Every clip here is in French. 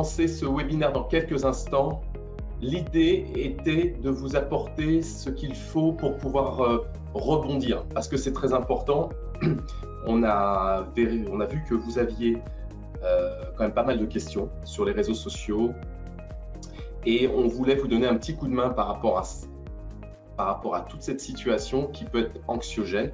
commencer ce webinaire dans quelques instants. L'idée était de vous apporter ce qu'il faut pour pouvoir rebondir, parce que c'est très important. On a vu que vous aviez quand même pas mal de questions sur les réseaux sociaux et on voulait vous donner un petit coup de main par rapport à toute cette situation qui peut être anxiogène.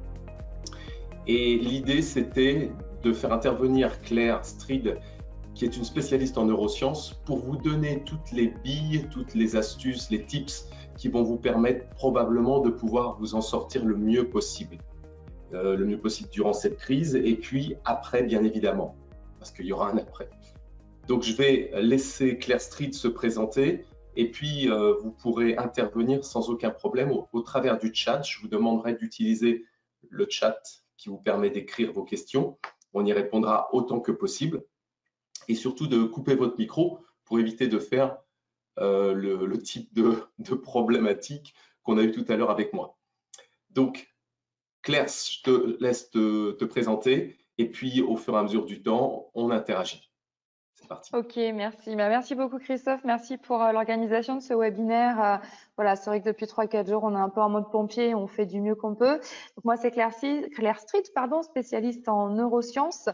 Et l'idée, c'était de faire intervenir Claire Stryd, qui est une spécialiste en neurosciences, pour vous donner toutes les billes, toutes les astuces, les tips qui vont vous permettre probablement de pouvoir vous en sortir le mieux possible durant cette crise et puis après, bien évidemment, parce qu'il y aura un après. Donc, je vais laisser Claire Stryd se présenter et puis vous pourrez intervenir sans aucun problème au travers du chat. Je vous demanderai d'utiliser le chat qui vous permet d'écrire vos questions. On y répondra autant que possible. Et surtout de couper votre micro pour éviter de faire le type de problématique qu'on a eu tout à l'heure avec moi. Donc, Claire, je te laisse te présenter et puis au fur et à mesure du temps, on interagit. C'est parti. Ok, merci. Merci beaucoup Christophe, merci pour l'organisation de ce webinaire. Voilà, c'est vrai que depuis 3-4 jours, on est un peu en mode pompier, on fait du mieux qu'on peut. Donc moi, c'est Claire Stryd, spécialiste en neurosciences.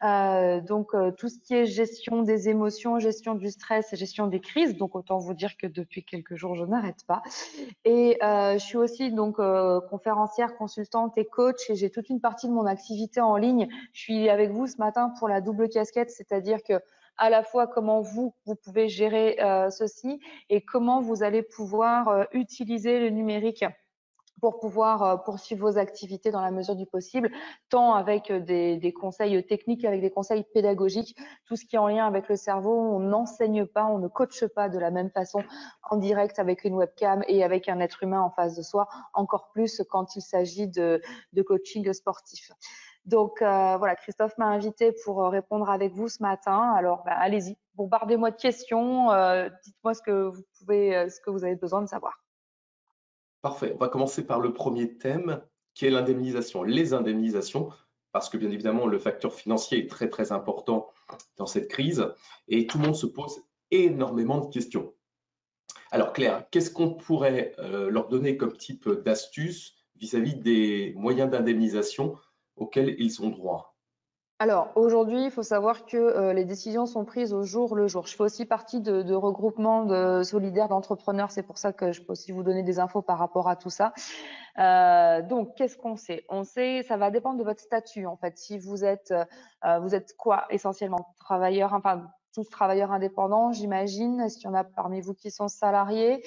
Tout ce qui est gestion des émotions, gestion du stress et gestion des crises. Donc autant vous dire que depuis quelques jours, je n'arrête pas. Et je suis aussi conférencière, consultante et coach, et j'ai toute une partie de mon activité en ligne. Je suis avec vous ce matin pour la double casquette, c'est-à-dire que à la fois comment vous pouvez gérer ceci et comment vous allez pouvoir utiliser le numérique pour pouvoir poursuivre vos activités dans la mesure du possible, tant avec des conseils techniques, avec des conseils pédagogiques, tout ce qui est en lien avec le cerveau. On n'enseigne pas, on ne coache pas de la même façon en direct avec une webcam et avec un être humain en face de soi, encore plus quand il s'agit de coaching sportif. Donc voilà, Christophe m'a invité pour répondre avec vous ce matin. Alors allez-y, bombardez-moi de questions, dites-moi ce que vous avez besoin de savoir. Parfait, on va commencer par le premier thème qui est l'indemnisation, les indemnisations, parce que bien évidemment le facteur financier est très très important dans cette crise et tout le monde se pose énormément de questions. Alors Claire, qu'est-ce qu'on pourrait leur donner comme type d'astuce vis-à-vis des moyens d'indemnisation auxquels ils ont droit? Alors aujourd'hui, il faut savoir que les décisions sont prises au jour le jour. Je fais aussi partie de regroupements solidaires d'entrepreneurs, c'est pour ça que je peux aussi vous donner des infos par rapport à tout ça. Donc, qu'est-ce qu'on sait? On sait, ça va dépendre de votre statut en fait. Si vous êtes quoi essentiellement? Travailleur, enfin tous travailleurs indépendants, j'imagine. Est-ce qu'il y en a parmi vous qui sont salariés?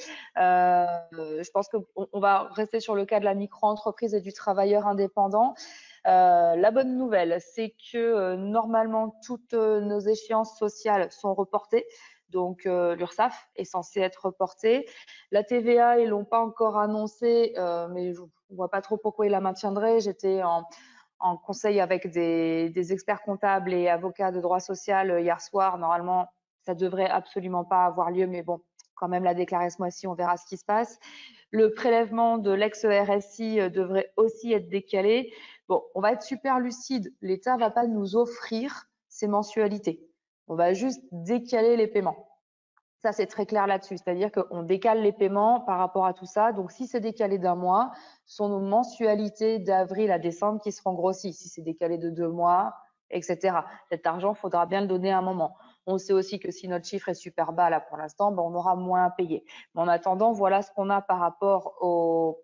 Je pense qu'on va rester sur le cas de la micro-entreprise et du travailleur indépendant. La bonne nouvelle, c'est que normalement, toutes nos échéances sociales sont reportées. Donc, l'URSSAF est censé être reportée. La TVA, ils l'ont pas encore annoncé, mais je ne vois pas trop pourquoi ils la maintiendraient. J'étais en conseil avec des experts comptables et avocats de droit social hier soir. Normalement, ça devrait absolument pas avoir lieu, mais bon, quand même la déclarer ce mois-ci, on verra ce qui se passe. Le prélèvement de l'ex-RSI devrait aussi être décalé. Bon, on va être super lucide. L'État va pas nous offrir ces mensualités. On va juste décaler les paiements. Ça, c'est très clair là-dessus. C'est-à-dire qu'on décale les paiements par rapport à tout ça. Donc, si c'est décalé d'un mois, ce sont nos mensualités d'avril à décembre qui seront grossies. Si c'est décalé de 2 mois, etc. Cet argent, il faudra bien le donner à un moment. On sait aussi que si notre chiffre est super bas là pour l'instant, on aura moins à payer. Mais en attendant, voilà ce qu'on a par rapport aux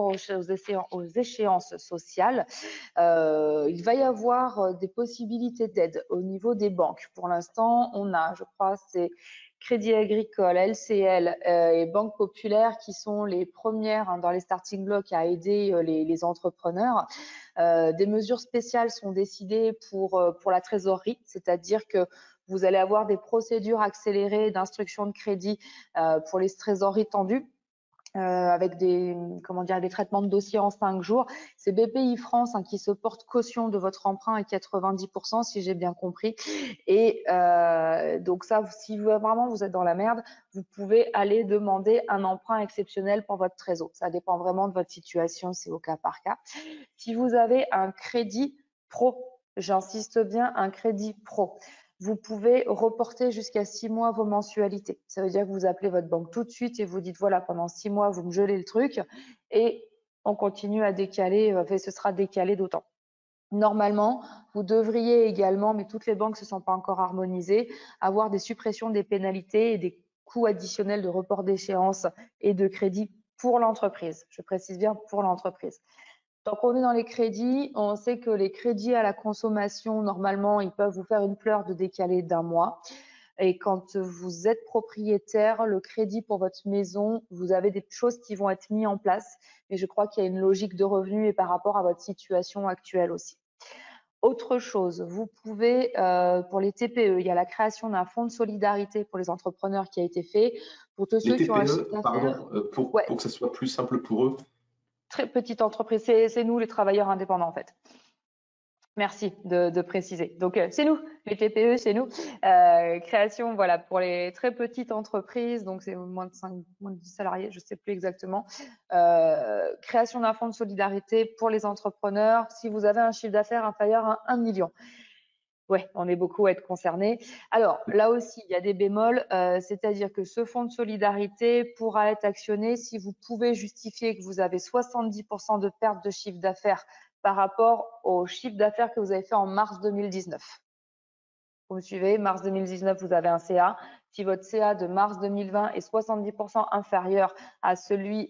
échéances sociales. Il va y avoir des possibilités d'aide au niveau des banques. Pour l'instant, on a, je crois, c'est Crédit Agricole, LCL et Banque Populaire qui sont les premières dans les starting blocks à aider les entrepreneurs. Des mesures spéciales sont décidées pour la trésorerie, c'est-à-dire que vous allez avoir des procédures accélérées d'instruction de crédit pour les trésoreries tendues. Avec des traitements de dossiers en 5 jours. C'est BPI France qui se porte caution de votre emprunt à 90%, si j'ai bien compris. Et donc ça, si vraiment vous êtes dans la merde, vous pouvez aller demander un emprunt exceptionnel pour votre trésor. Ça dépend vraiment de votre situation, c'est au cas par cas. Si vous avez un crédit pro, j'insiste bien, un crédit pro. vous pouvez reporter jusqu'à 6 mois vos mensualités. Ça veut dire que vous appelez votre banque tout de suite et vous dites voilà, pendant 6 mois, vous me gelez le truc et on continue à décaler, ce sera décalé d'autant. Normalement, vous devriez également, mais toutes les banques ne se sont pas encore harmonisées, avoir des suppressions des pénalités et des coûts additionnels de report d'échéance et de crédit pour l'entreprise. Je précise bien pour l'entreprise. Tant qu'on est dans les crédits, on sait que les crédits à la consommation, normalement, ils peuvent vous faire une fleur de décalé d'1 mois. Et quand vous êtes propriétaire, le crédit pour votre maison, vous avez des choses qui vont être mises en place. Mais je crois qu'il y a une logique de revenu et par rapport à votre situation actuelle aussi. Autre chose, vous pouvez, pour les TPE, il y a la création d'un fonds de solidarité pour les entrepreneurs qui a été fait. Pour tous Les ceux qui ont un chiffre TPE, d'affaires, pardon, ouais, pour que ça soit plus simple pour eux. très petite entreprise, c'est nous les travailleurs indépendants en fait. Merci de préciser. Donc, c'est nous, les TPE, c'est nous. Création, voilà, pour les très petites entreprises, donc c'est moins de 5, moins de 10 salariés, je ne sais plus exactement. Création d'un fonds de solidarité pour les entrepreneurs si vous avez un chiffre d'affaires inférieur à 1 million. Ouais, on est beaucoup à être concernés. Alors, là aussi, il y a des bémols, c'est-à-dire que ce fonds de solidarité pourra être actionné si vous pouvez justifier que vous avez 70% de perte de chiffre d'affaires par rapport au chiffre d'affaires que vous avez fait en mars 2019. Vous me suivez? Mars 2019, vous avez un CA. Si votre CA de mars 2020 est 70% inférieur à celui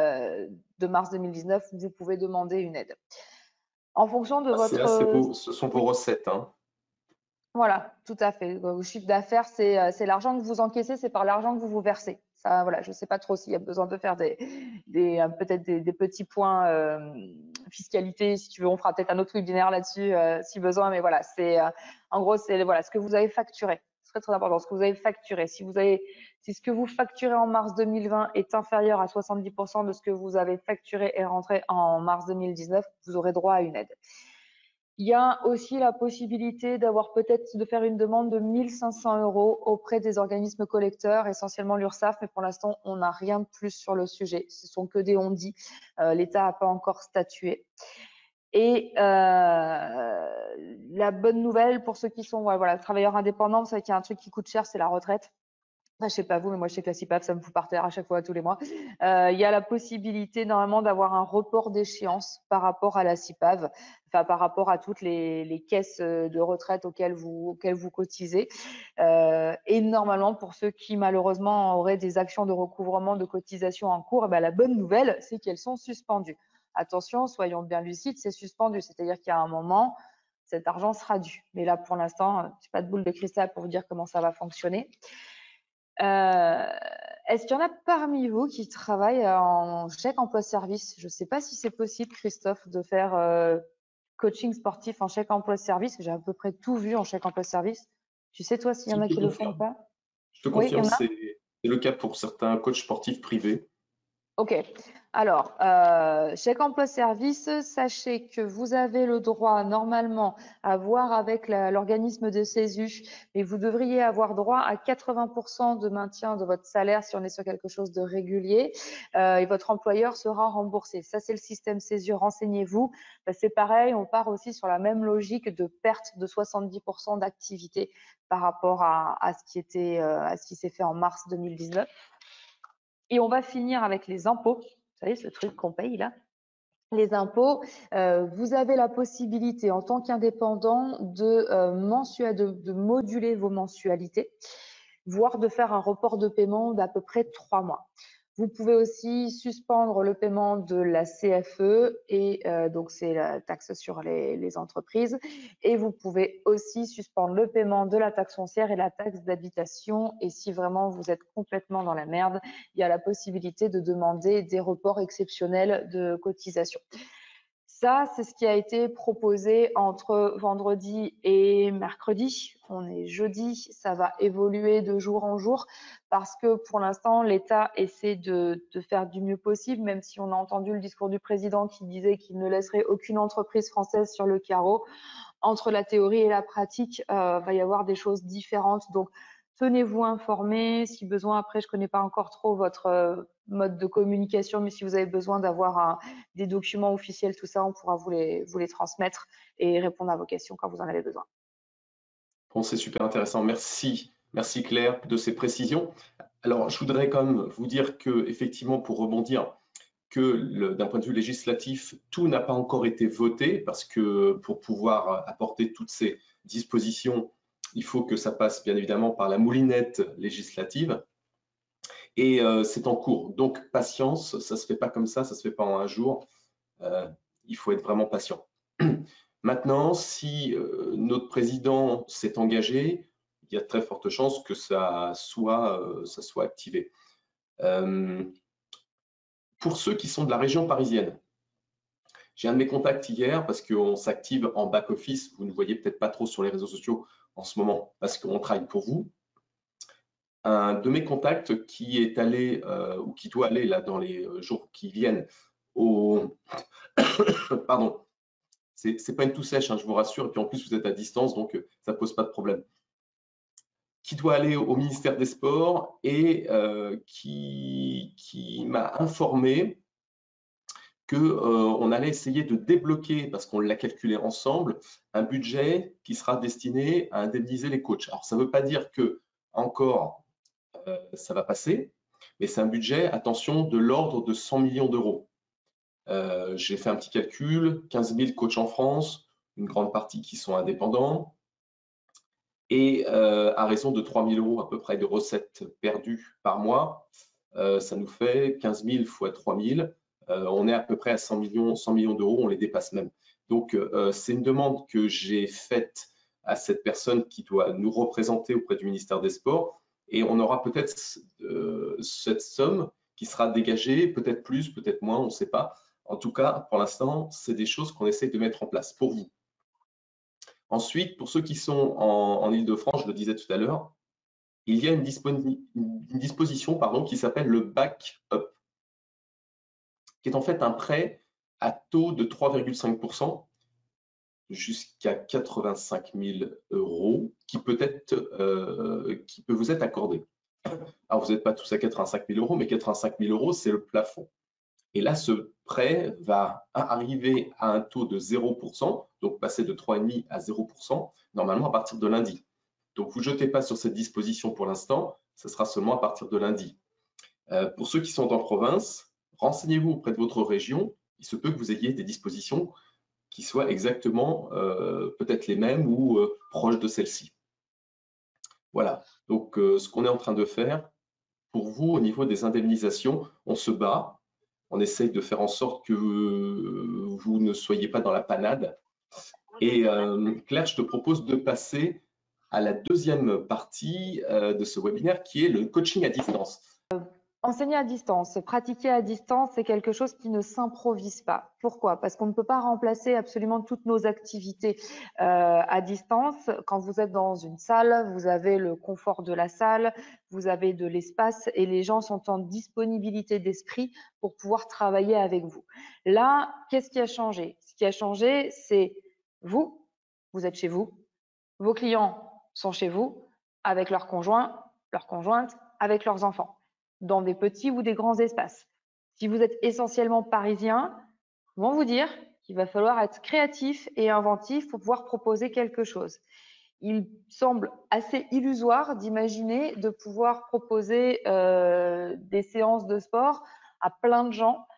de mars 2019, vous pouvez demander une aide. En fonction de votre… Ce sont vos Oui. recettes, hein. Voilà, tout à fait. Au chiffre d'affaires, c'est l'argent que vous encaissez, c'est par l'argent que vous versez. Ça, voilà, je ne sais pas trop s'il y a besoin de faire peut-être des petits points fiscalité. Si tu veux, on fera peut-être un autre webinaire là-dessus si besoin. Mais voilà, en gros, c'est voilà ce que vous avez facturé. C'est très très important. Ce que vous avez facturé. Si ce que vous facturez en mars 2020 est inférieur à 70% de ce que vous avez facturé et rentré en mars 2019, vous aurez droit à une aide. Il y a aussi la possibilité de faire une demande de 1 500 € auprès des organismes collecteurs, essentiellement l'URSSAF, mais pour l'instant, on n'a rien de plus sur le sujet. Ce sont que des on-dit. L'État n'a pas encore statué. Et la bonne nouvelle pour ceux qui sont travailleurs indépendants, vous savez qu'il y a un truc qui coûte cher, c'est la retraite. Enfin, je sais pas vous, mais moi je sais que la CIPAV, ça me fout par terre à chaque fois, tous les mois. Il y a la possibilité normalement d'avoir un report d'échéance par rapport à la CIPAV, enfin par rapport à toutes les caisses de retraite auxquelles vous cotisez. Et normalement, pour ceux qui malheureusement auraient des actions de recouvrement de cotisation en cours, la bonne nouvelle, c'est qu'elles sont suspendues. Attention, soyons bien lucides, c'est suspendu, c'est-à-dire qu'il y a un moment, cet argent sera dû. Mais là, pour l'instant, je n'ai pas de boule de cristal pour vous dire comment ça va fonctionner. Est-ce qu'il y en a parmi vous qui travaillent en chèque emploi-service? Je ne sais pas si c'est possible, Christophe, de faire coaching sportif en chèque emploi-service. J'ai à peu près tout vu en chèque emploi-service. Tu sais, toi, s'il y en a qui le font ou pas? Je te Oui, il y confirme, en a? c'est le cas pour certains coachs sportifs privés. Ok. Alors, chèque emploi-service, sachez que vous avez le droit normalement à voir avec l'organisme de CESU, mais vous devriez avoir droit à 80% de maintien de votre salaire si on est sur quelque chose de régulier et votre employeur sera remboursé. Ça, c'est le système CESU. Renseignez-vous. C'est pareil, on part aussi sur la même logique de perte de 70% d'activité par rapport à ce qui s'est fait en mars 2019. Et on va finir avec les impôts. Vous savez, ce truc qu'on paye là. Les impôts, vous avez la possibilité en tant qu'indépendant de moduler vos mensualités, voire de faire un report de paiement d'à peu près 3 mois. Vous pouvez aussi suspendre le paiement de la CFE et donc c'est la taxe sur les entreprises. Et vous pouvez aussi suspendre le paiement de la taxe foncière et la taxe d'habitation. Et si vraiment vous êtes complètement dans la merde, il y a la possibilité de demander des reports exceptionnels de cotisation. Ça, c'est ce qui a été proposé entre vendredi et mercredi. On est jeudi, ça va évoluer de jour en jour parce que pour l'instant, l'État essaie de faire du mieux possible, même si on a entendu le discours du président qui disait qu'il ne laisserait aucune entreprise française sur le carreau. Entre la théorie et la pratique, va y avoir des choses différentes. Donc, tenez-vous informés. Si besoin, après, je connais pas encore trop votre mode de communication, mais si vous avez besoin d'avoir des documents officiels, tout ça, on pourra vous les transmettre et répondre à vos questions quand vous en avez besoin. Bon, c'est super intéressant. Merci, merci Claire de ces précisions. Alors, je voudrais quand même vous dire que, effectivement, pour rebondir, que d'un point de vue législatif, tout n'a pas encore été voté parce que pour pouvoir apporter toutes ces dispositions, il faut que ça passe bien évidemment par la moulinette législative et c'est en cours. Donc, patience, ça ne se fait pas comme ça se fait pas en un jour. Il faut être vraiment patient. Maintenant, si notre président s'est engagé, il y a de très fortes chances que ça soit activé. Pour ceux qui sont de la région parisienne, j'ai un de mes contacts hier parce qu'on s'active en back-office. Vous ne voyez peut-être pas trop sur les réseaux sociaux en ce moment parce qu'on travaille pour vous. Un de mes contacts qui est allé ou qui doit aller là dans les jours qui viennent au pardon, c'est pas une toux sèche, hein, je vous rassure, et puis en plus vous êtes à distance, donc ça pose pas de problème. Qui doit aller au ministère des Sports et qui m'a informé qu'on allait essayer de débloquer, parce qu'on l'a calculé ensemble, un budget qui sera destiné à indemniser les coachs. Alors, ça ne veut pas dire que encore ça va passer, mais c'est un budget, attention, de l'ordre de 100 millions d'euros. J'ai fait un petit calcul, 15 000 coachs en France, une grande partie qui sont indépendants, et à raison de 3 000 euros à peu près de recettes perdues par mois, ça nous fait 15 000 fois 3 000. On est à peu près à 100 millions d'euros, on les dépasse même. Donc, c'est une demande que j'ai faite à cette personne qui doit nous représenter auprès du ministère des Sports et on aura peut-être cette somme qui sera dégagée, peut-être plus, peut-être moins, on ne sait pas. En tout cas, pour l'instant, c'est des choses qu'on essaie de mettre en place pour vous. Ensuite, pour ceux qui sont en Île-de-France, je le disais tout à l'heure, il y a une disposition qui s'appelle le back-up, qui est en fait un prêt à taux de 3,5% jusqu'à 85 000 euros qui peut vous être accordé. Alors, vous n'êtes pas tous à 85 000 euros, mais 85 000 euros, c'est le plafond. Et là, ce prêt va arriver à un taux de 0%, donc passer de 3,5 à 0%, normalement à partir de lundi. Donc, vous ne jetez pas sur cette disposition pour l'instant, ce sera seulement à partir de lundi. Pour ceux qui sont en province, renseignez-vous auprès de votre région. Il se peut que vous ayez des dispositions qui soient exactement peut-être les mêmes ou proches de celles-ci. Voilà, donc ce qu'on est en train de faire, pour vous, au niveau des indemnisations, on se bat, on essaye de faire en sorte que vous ne soyez pas dans la panade. Et Claire, je te propose de passer à la deuxième partie de ce webinaire qui est le coaching à distance. Enseigner à distance, pratiquer à distance, c'est quelque chose qui ne s'improvise pas. Pourquoi? Parce qu'on ne peut pas remplacer absolument toutes nos activités à distance. Quand vous êtes dans une salle, vous avez le confort de la salle, vous avez de l'espace et les gens sont en disponibilité d'esprit pour pouvoir travailler avec vous. Là, qu'est-ce qui a changé? Ce qui a changé, c'est vous êtes chez vous, vos clients sont chez vous, avec leurs conjoints, leurs conjointes, avec leurs enfants, dans des petits ou des grands espaces. Si vous êtes essentiellement parisien, ils vont vous dire qu'il va falloir être créatif et inventif pour pouvoir proposer quelque chose. Il semble assez illusoire d'imaginer de pouvoir proposer des séances de sport à plein de gens,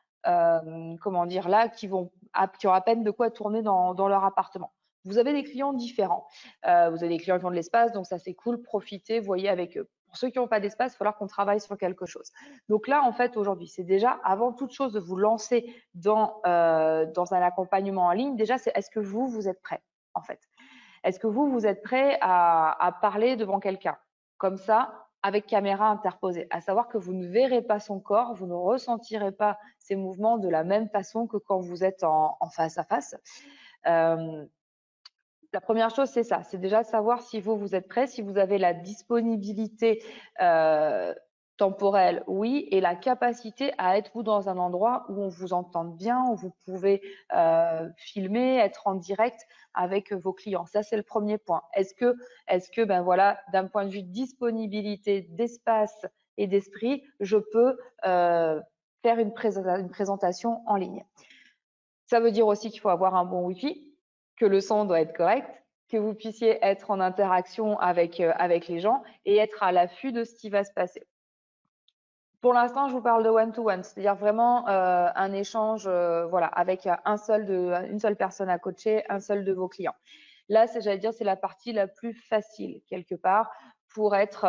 qui auront à peine de quoi tourner dans leur appartement. Vous avez des clients différents. Vous avez des clients qui ont de l'espace, donc ça c'est cool, profitez, voyez avec eux. Pour ceux qui n'ont pas d'espace, il va falloir qu'on travaille sur quelque chose. Donc là, en fait, aujourd'hui, c'est déjà, avant toute chose, de vous lancer dans un accompagnement en ligne. Déjà, c'est est-ce que vous êtes prêt, en fait? Est-ce que vous êtes prêt à parler devant quelqu'un comme ça, avec caméra interposée, à savoir que vous ne verrez pas son corps, vous ne ressentirez pas ses mouvements de la même façon que quand vous êtes en face à face. La première chose, c'est ça, c'est déjà savoir si vous êtes prêt, si vous avez la disponibilité temporelle, oui, et la capacité à être vous dans un endroit où on vous entende bien, où vous pouvez filmer, être en direct avec vos clients. Ça, c'est le premier point. Est-ce que ben voilà, d'un point de vue de disponibilité d'espace et d'esprit, je peux faire une présentation en ligne? Ça veut dire aussi qu'il faut avoir un bon Wi-Fi, que le son doit être correct, que vous puissiez être en interaction avec les gens et être à l'affût de ce qui va se passer. Pour l'instant, je vous parle de one-to-one, c'est-à-dire vraiment un échange voilà, avec une seule personne à coacher, un seul de vos clients. Là, j'allais dire, c'est la partie la plus facile quelque part pour être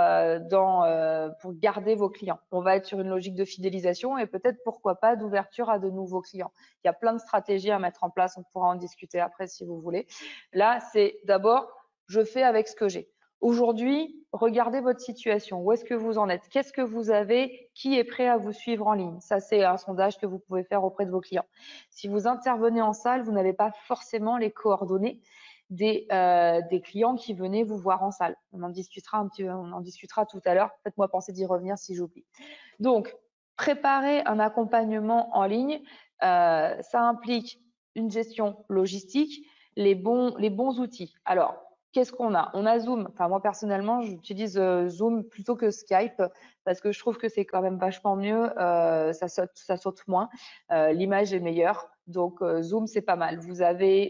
pour garder vos clients. On va être sur une logique de fidélisation et peut-être pourquoi pas d'ouverture à de nouveaux clients. Il y a plein de stratégies à mettre en place, on pourra en discuter après si vous voulez. Là, c'est d'abord, je fais avec ce que j'ai. Aujourd'hui, regardez votre situation. Où est-ce que vous en êtes? Qu'est-ce que vous avez? Qui est prêt à vous suivre en ligne? Ça, c'est un sondage que vous pouvez faire auprès de vos clients. Si vous intervenez en salle, vous n'avez pas forcément les coordonnées des clients qui venaient vous voir en salle. On en discutera on en discutera tout à l'heure. Faites-moi penser d'y revenir si j'oublie. Donc, préparer un accompagnement en ligne, ça implique une gestion logistique, les bons outils. Alors, qu'est-ce qu'on a? On a Zoom. Enfin, moi, personnellement, j'utilise Zoom plutôt que Skype parce que je trouve que c'est quand même vachement mieux. Ça saute moins. L'image est meilleure. Donc, Zoom, c'est pas mal. Vous avez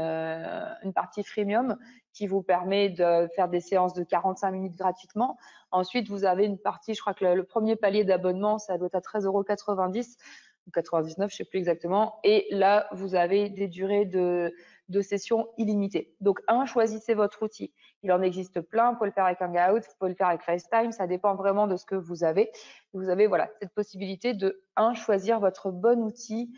une partie freemium qui vous permet de faire des séances de 45 minutes gratuitement. Ensuite, vous avez une partie, je crois que le premier palier d'abonnement, ça doit être à 13,90 € ou 99, je sais plus exactement. Et là, vous avez des durées de sessions illimitées. Donc, choisissez votre outil. Il en existe plein. Vous pouvez le faire avec Hangout, vous pouvez le faire avec FaceTime. Ça dépend vraiment de ce que vous avez. Vous avez voilà cette possibilité de choisir votre bon outil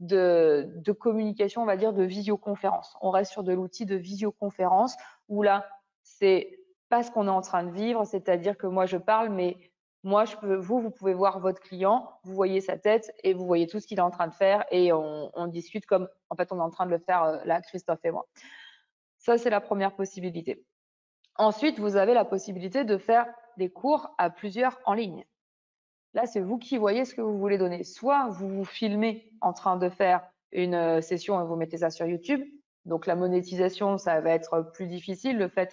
de communication, on va dire, de visioconférence. On reste sur de l'outil de visioconférence où là, c'est pas ce qu'on est en train de vivre, c'est-à-dire que moi je parle, mais moi vous pouvez voir votre client, vous voyez sa tête et vous voyez tout ce qu'il est en train de faire et on discute comme en fait on est en train de le faire là, Christophe et moi. Ça, c'est la première possibilité. Ensuite, vous avez la possibilité de faire des cours à plusieurs en ligne. Là, c'est vous qui voyez ce que vous voulez donner. Soit vous vous filmez en train de faire une session et vous mettez ça sur YouTube. Donc la monétisation, ça va être plus difficile. Le fait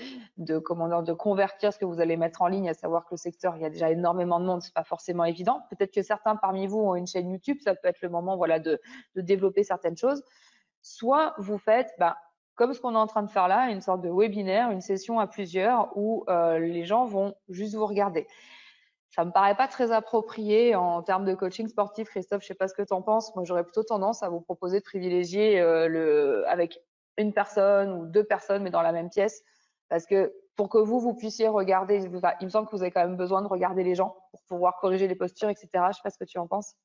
de convertir ce que vous allez mettre en ligne, à savoir que le secteur, il y a déjà énormément de monde, c'est pas forcément évident. Peut-être que certains parmi vous ont une chaîne YouTube, ça peut être le moment voilà de développer certaines choses. Soit vous faites comme ce qu'on est en train de faire là, une sorte de webinaire, une session à plusieurs où les gens vont juste vous regarder. Ça me paraît pas très approprié en termes de coaching sportif. Christophe, je sais pas ce que tu en penses. Moi, j'aurais plutôt tendance à vous proposer de privilégier avec une personne ou deux personnes, mais dans la même pièce. Parce que pour que vous puissiez regarder, il me semble que vous avez quand même besoin de regarder les gens pour pouvoir corriger les postures, etc. Je sais pas ce que tu en penses.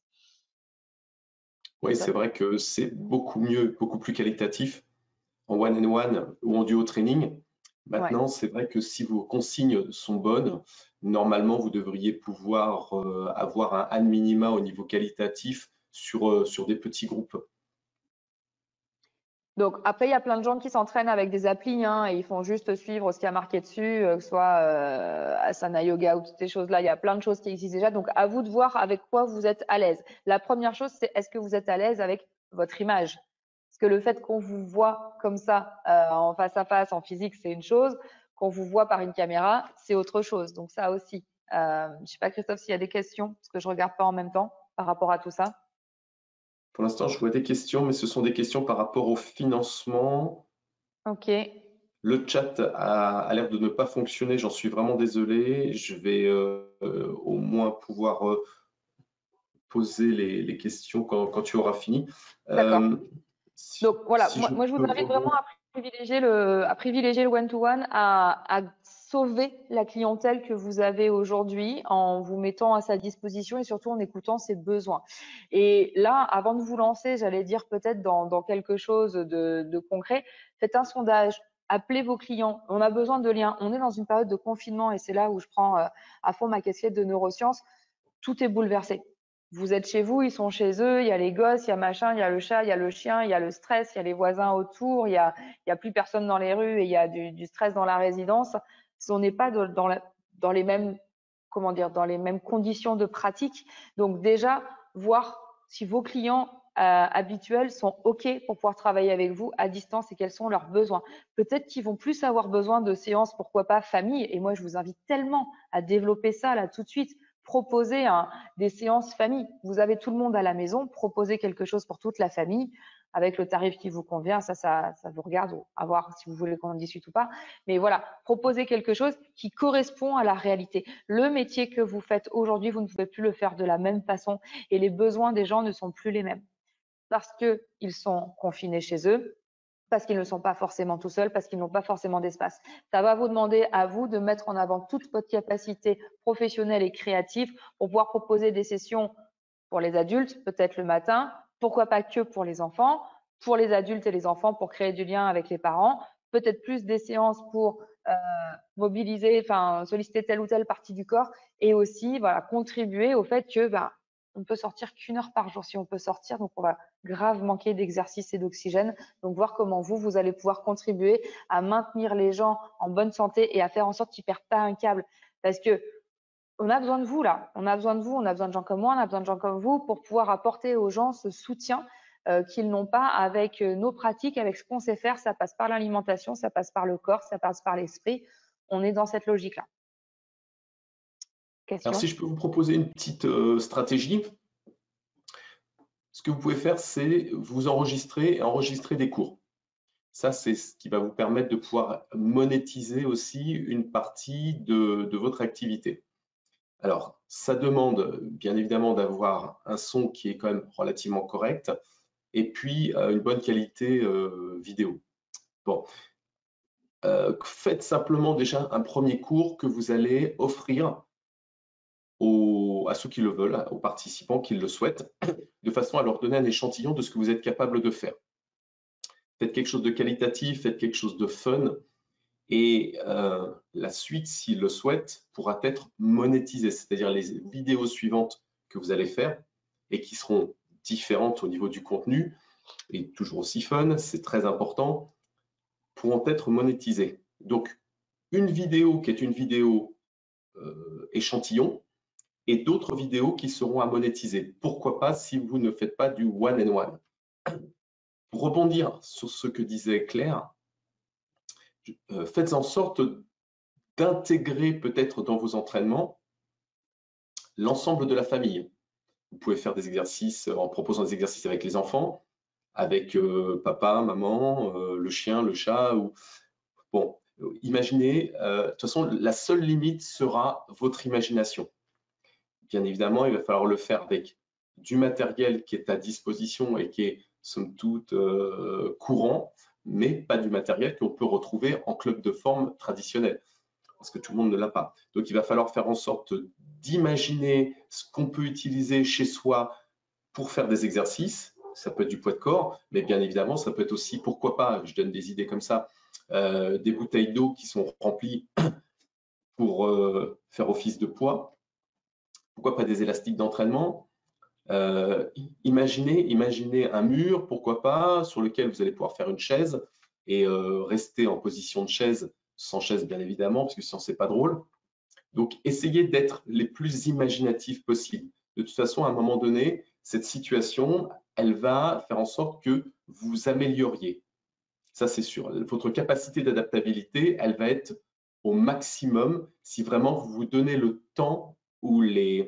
Oui, c'est vrai que c'est beaucoup mieux, beaucoup plus qualitatif en one-on-one ou en duo training. Maintenant, c'est vrai que si vos consignes sont bonnes, normalement, vous devriez pouvoir avoir un minima au niveau qualitatif sur des petits groupes. Donc après, il y a plein de gens qui s'entraînent avec des applis et ils font juste suivre ce qui a marqué dessus, que ce soit Asana Yoga ou toutes ces choses-là. Il y a plein de choses qui existent déjà. Donc à vous de voir avec quoi vous êtes à l'aise. La première chose, c'est est-ce que vous êtes à l'aise avec votre image? Parce que le fait qu'on vous voit comme ça en face à face, en physique, c'est une chose. Qu'on vous voit par une caméra, c'est autre chose. Donc ça aussi. Je sais pas, Christophe, s'il y a des questions, parce que je regarde pas en même temps par rapport à tout ça. Pour l'instant, je vois des questions, mais ce sont des questions par rapport au financement. Ok. Le chat a l'air de ne pas fonctionner, j'en suis vraiment désolé. Je vais au moins pouvoir poser les questions quand tu auras fini. D'accord. Donc voilà, si moi je vous invite vraiment à privilégier le one-to-one, à sauver la clientèle que vous avez aujourd'hui en vous mettant à sa disposition et surtout en écoutant ses besoins. Et là, avant de vous lancer, j'allais dire peut-être dans quelque chose de concret, faites un sondage, appelez vos clients. On a besoin de liens. On est dans une période de confinement et c'est là où je prends à fond ma casquette de neurosciences. Tout est bouleversé. Vous êtes chez vous, ils sont chez eux, il y a les gosses, il y a machin, il y a le chat, il y a le chien, il y a le stress, il y a les voisins autour, il y a plus personne dans les rues et il y a du stress dans la résidence. Si on n'est pas dans les mêmes, comment dire, dans les mêmes conditions de pratique. Donc déjà, voir si vos clients habituels sont OK pour pouvoir travailler avec vous à distance et quels sont leurs besoins. Peut-être qu'ils vont plus avoir besoin de séances, pourquoi pas famille. Et moi, je vous invite tellement à développer ça là tout de suite proposer des séances famille. Vous avez tout le monde à la maison, proposez quelque chose pour toute la famille avec le tarif qui vous convient. Ça vous regarde, à voir si vous voulez qu'on en discute ou pas. Mais voilà, proposez quelque chose qui correspond à la réalité. Le métier que vous faites aujourd'hui, vous ne pouvez plus le faire de la même façon et les besoins des gens ne sont plus les mêmes parce qu'ils sont confinés chez eux, parce qu'ils ne sont pas forcément tout seuls, parce qu'ils n'ont pas forcément d'espace. Ça va vous demander à vous de mettre en avant toute votre capacité professionnelle et créative pour pouvoir proposer des sessions pour les adultes, peut-être le matin, pourquoi pas que pour les adultes et les enfants pour créer du lien avec les parents, peut-être plus des séances pour mobiliser, enfin solliciter telle ou telle partie du corps et aussi voilà, contribuer au fait que on ne peut sortir qu'1 heure par jour si on peut sortir, donc on va grave manquer d'exercice et d'oxygène. Donc voir comment vous allez pouvoir contribuer à maintenir les gens en bonne santé et à faire en sorte qu'ils perdent pas un câble. Parce que on a besoin de vous là, on a besoin de vous, on a besoin de gens comme moi, on a besoin de gens comme vous pour pouvoir apporter aux gens ce soutien qu'ils n'ont pas avec nos pratiques, avec ce qu'on sait faire. Ça passe par l'alimentation, ça passe par le corps, ça passe par l'esprit. On est dans cette logique-là. Alors, si Question? je peux vous proposer une petite stratégie, ce que vous pouvez faire, c'est vous enregistrer et enregistrer des cours. Ça, c'est ce qui va vous permettre de pouvoir monétiser aussi une partie de votre activité. Alors, ça demande bien évidemment d'avoir un son qui est quand même relativement correct et puis une bonne qualité vidéo. Bon, faites simplement déjà un premier cours que vous allez offrir à ceux qui le veulent, aux participants qui le souhaitent, de façon à leur donner un échantillon de ce que vous êtes capable de faire. Faites quelque chose de qualitatif, faites quelque chose de fun, et la suite, s'ils le souhaitent, pourra être monétisée, c'est-à-dire les vidéos suivantes que vous allez faire et qui seront différentes au niveau du contenu et toujours aussi fun, c'est très important, pourront être monétisées. Donc, une vidéo qui est une vidéo échantillon et d'autres vidéos qui seront à monétiser. Pourquoi pas si vous ne faites pas du one and one. Pour rebondir sur ce que disait Claire, faites en sorte d'intégrer peut-être dans vos entraînements l'ensemble de la famille. Vous pouvez faire des exercices en proposant des exercices avec les enfants, avec papa, maman, le chien, le chat. Bon, imaginez, de toute façon, la seule limite sera votre imagination. Bien évidemment, il va falloir le faire avec du matériel qui est à disposition et qui est somme toute courant, mais pas du matériel qu'on peut retrouver en club de forme traditionnel, parce que tout le monde ne l'a pas. Donc, il va falloir faire en sorte d'imaginer ce qu'on peut utiliser chez soi pour faire des exercices. Ça peut être du poids de corps, mais bien évidemment, ça peut être aussi, pourquoi pas, je donne des idées comme ça, des bouteilles d'eau qui sont remplies pour faire office de poids. Pourquoi pas des élastiques d'entraînement? Imaginez un mur, pourquoi pas, sur lequel vous allez pouvoir faire une chaise et rester en position de chaise, sans chaise bien évidemment, parce que sinon c'est pas drôle. Donc essayez d'être les plus imaginatifs possible. De toute façon, à un moment donné, cette situation, elle va faire en sorte que vous vous amélioriez. Ça, c'est sûr. Votre capacité d'adaptabilité, elle va être au maximum si vraiment vous vous donnez le temps ou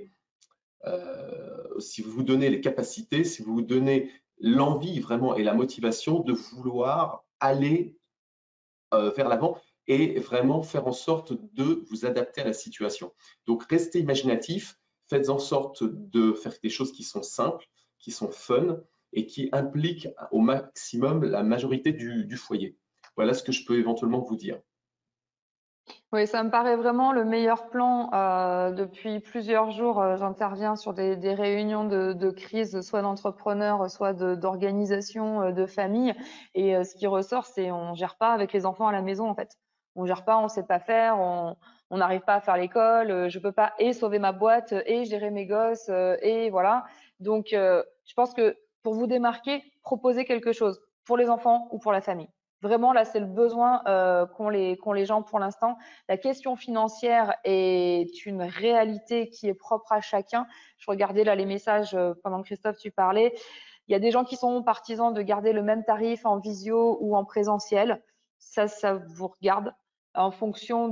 si vous vous donnez les capacités, si vous vous donnez l'envie vraiment et la motivation de vouloir aller vers l'avant et vraiment faire en sorte de vous adapter à la situation. Donc, restez imaginatif, faites en sorte de faire des choses qui sont simples, qui sont fun et qui impliquent au maximum la majorité du foyer. Voilà ce que je peux éventuellement vous dire. Oui, ça me paraît vraiment le meilleur plan. Depuis plusieurs jours, j'interviens sur des réunions de crise, soit d'entrepreneurs, soit d'organisation de famille. Et ce qui ressort, c'est on gère pas avec les enfants à la maison en fait. On gère pas, on sait pas faire, on n'arrive pas à faire l'école. Je peux pas et sauver ma boîte et gérer mes gosses et voilà. Donc, je pense que pour vous démarquer, proposez quelque chose pour les enfants ou pour la famille. Vraiment, là, c'est le besoin qu'ont les gens pour l'instant. La question financière est une réalité qui est propre à chacun. Je regardais là les messages pendant que Christophe, tu parlais. Il y a des gens qui sont partisans de garder le même tarif en visio ou en présentiel. Ça vous regarde. en fonction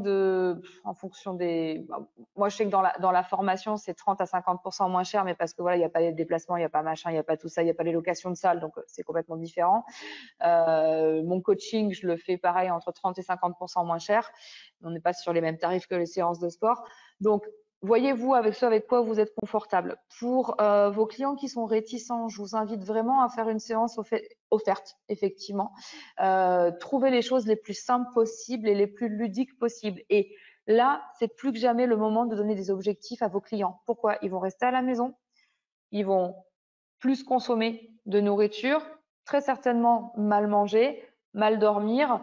des, moi je sais que dans la formation c'est 30 à 50% moins cher, mais parce que voilà, il n'y a pas les déplacements, il n'y a pas machin, il n'y a pas tout ça, il n'y a pas les locations de salles, donc c'est complètement différent. Mon coaching, je le fais pareil entre 30 et 50% moins cher. On n'est pas sur les mêmes tarifs que les séances de sport. Donc, voyez-vous avec ce avec quoi vous êtes confortable. Pour vos clients qui sont réticents, je vous invite vraiment à faire une séance offerte, effectivement. Trouvez les choses les plus simples possibles et les plus ludiques possibles. Et là, c'est plus que jamais le moment de donner des objectifs à vos clients. Pourquoi? Ils vont rester à la maison, ils vont plus consommer de nourriture, très certainement mal manger, mal dormir,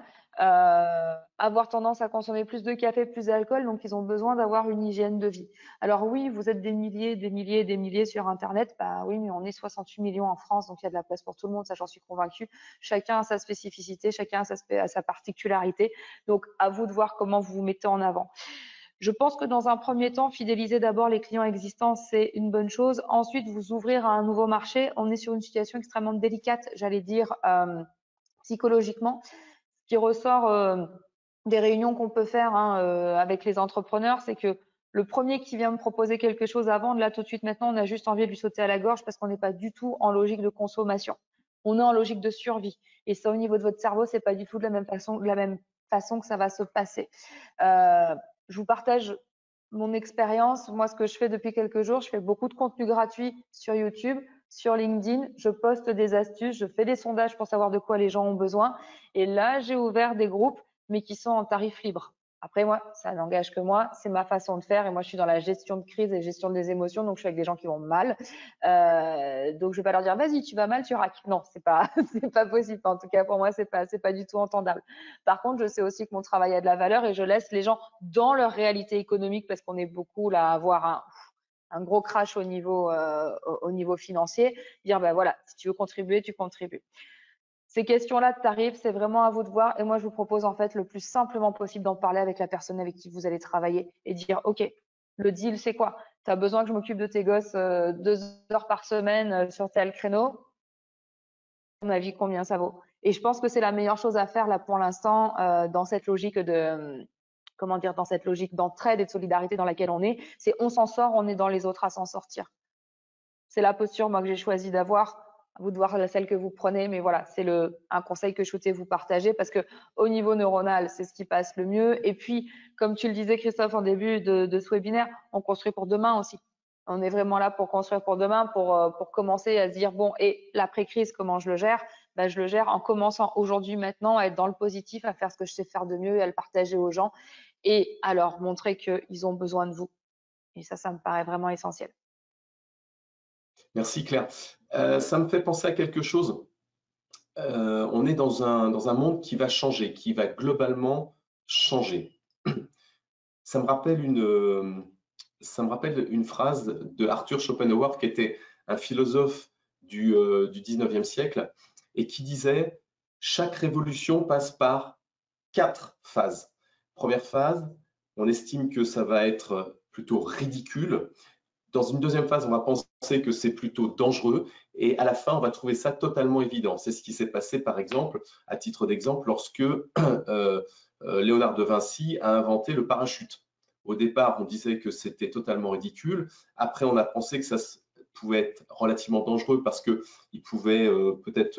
avoir tendance à consommer plus de café, plus d'alcool, donc ils ont besoin d'avoir une hygiène de vie. Alors oui, vous êtes des milliers, des milliers, des milliers sur Internet, bah oui, mais on est 68 millions en France, donc il y a de la place pour tout le monde, ça j'en suis convaincue. Chacun a sa spécificité, chacun a sa particularité, donc à vous de voir comment vous vous mettez en avant. Je pense que dans un premier temps, fidéliser d'abord les clients existants, c'est une bonne chose. Ensuite, vous ouvrir à un nouveau marché. On est sur une situation extrêmement délicate, j'allais dire, psychologiquement. Ce qui ressort des réunions qu'on peut faire avec les entrepreneurs, c'est que le premier qui vient me proposer quelque chose à vendre, là tout de suite maintenant, on a juste envie de lui sauter à la gorge parce qu'on n'est pas du tout en logique de consommation. On est en logique de survie. Et ça, au niveau de votre cerveau, c'est pas du tout de la même façon que ça va se passer. Je vous partage mon expérience. Moi, ce que je fais depuis quelques jours, je fais beaucoup de contenu gratuit sur YouTube, sur LinkedIn. Je poste des astuces, je fais des sondages pour savoir de quoi les gens ont besoin. Et là, j'ai ouvert des groupes, mais qui sont en tarif libre. Après, moi, ça n'engage que moi, c'est ma façon de faire. Et moi, je suis dans la gestion de crise et gestion des émotions, donc je suis avec des gens qui vont mal. Donc, je vais pas leur dire, vas-y, tu vas mal, tu raques. Non, c'est pas, c'est pas possible. En tout cas, pour moi, c'est pas du tout entendable. Par contre, je sais aussi que mon travail a de la valeur et je laisse les gens dans leur réalité économique parce qu'on est beaucoup là à avoir un gros crash au niveau financier, dire ben voilà, si tu veux contribuer, tu contribues. Ces questions-là de tarifs, c'est vraiment à vous de voir. Et moi, je vous propose en fait le plus simplement possible d'en parler avec la personne avec qui vous allez travailler et dire, OK, le deal, c'est quoi? Tu as besoin que je m'occupe de tes gosses 2 heures par semaine sur tel créneau? À mon avis, combien ça vaut? Et je pense que c'est la meilleure chose à faire là pour l'instant dans cette logique de comment dire, dans cette logique d'entraide et de solidarité dans laquelle on est. C'est on s'en sort, on est dans les autres à s'en sortir. C'est la posture moi que j'ai choisi d'avoir. À vous de voir celle que vous prenez, mais voilà, c'est un conseil que je souhaitais vous partager parce que au niveau neuronal, c'est ce qui passe le mieux. Et puis, comme tu le disais Christophe en début de ce webinaire, on construit pour demain aussi. On est vraiment là pour construire pour demain, pour commencer à se dire bon, et l'après-crise, comment je le gère? Ben, je le gère en commençant aujourd'hui, maintenant, à être dans le positif, à faire ce que je sais faire de mieux et à le partager aux gens et à leur montrer qu'ils ont besoin de vous. Et ça me paraît vraiment essentiel. Merci Claire. Ça me fait penser à quelque chose. On est dans un monde qui va changer, qui va globalement changer. Ça me rappelle une phrase de Arthur Schopenhauer, qui était un philosophe du 19e siècle, et qui disait « Chaque révolution passe par 4 phases. Première phase, on estime que ça va être plutôt ridicule. Dans une deuxième phase, on va penser que c'est plutôt dangereux. Et à la fin, on va trouver ça totalement évident. C'est ce qui s'est passé, par exemple, à titre d'exemple, lorsque Léonard de Vinci a inventé le parachute. Au départ, on disait que c'était totalement ridicule. Après, on a pensé que ça pouvait être relativement dangereux parce qu'il pouvait peut-être